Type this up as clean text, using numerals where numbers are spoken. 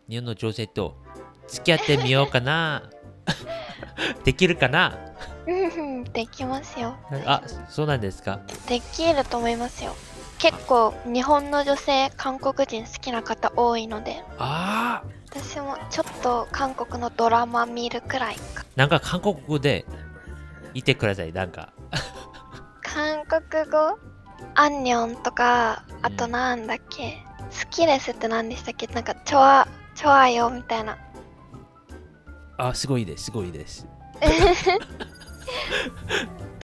日本の女性と付き合ってみようかな。できるかな。 できますよ。 あ、そうなんですか。 できると思いますよ。結構日本の女性、韓国人好きな方多いので、 ああ、 私もちょっと韓国のドラマ見るくらいか。 なんか韓国語で言ってください。なんか。 韓国語アンニョンとか、あとなんだっけ、好きですって何でしたっけ、なんかチョアよみたいな。 あ、すごいです。すごいです。